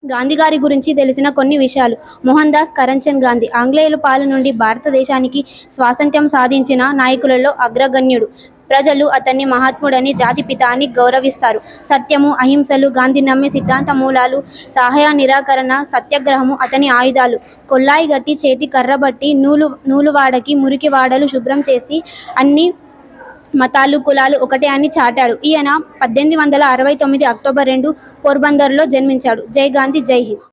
గాంధీ గారి గురించి తెలిసిన కొన్ని విషయాలు. మోహన్ దాస్ కరంచంద్ గాంధీ ఆంగ్లేయుల పాలన నుండి భారతదేశానికి స్వాతంత్ర్యం సాధించిన నాయకులలో అగ్రగణ్యుడు. ప్రజలు అతన్ని మహాత్ముడని, జాతిపిత అని గౌరవిస్తారు. సత్యము, అహింసలు గాంధీ నమ్మే సిద్ధాంత మూలాలు. సహాయ నిరాకరణ, సత్యాగ్రహము అతని ఆయుధాలు. కొల్లాయి గట్టి, చేతి కర్రబట్టి, నూలు వాడకి, మురికి వాడలు శుభ్రం చేసి అన్ని మతాలు, కులాలు ఒకటే అని చాటాడు. ఈయన 1869 అక్టోబర్ 2 పోర్బందర్లో జన్మించాడు. జై గాంధీ, జై హింద్.